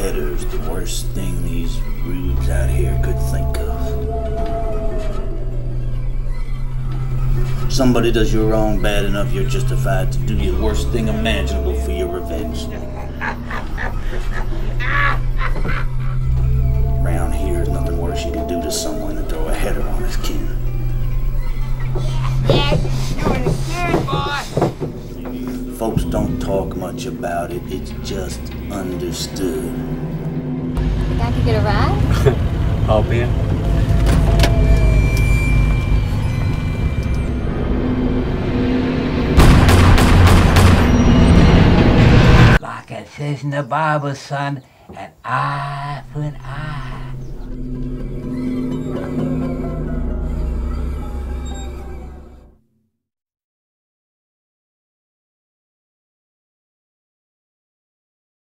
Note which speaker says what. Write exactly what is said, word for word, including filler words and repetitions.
Speaker 1: header's the worst thing these rubes out here could think of. Somebody does you wrong bad enough, you're justified to do the worst thing imaginable for your revenge. Around here, there's nothing worse you can do to someone than throw a header on his kin.
Speaker 2: Yes, doing good, boy.
Speaker 1: Folks don't talk much about it, it's just understood.
Speaker 3: Think I could get a ride?
Speaker 4: Hop in.
Speaker 2: Like it says in the Bible, son, an eye for an eye.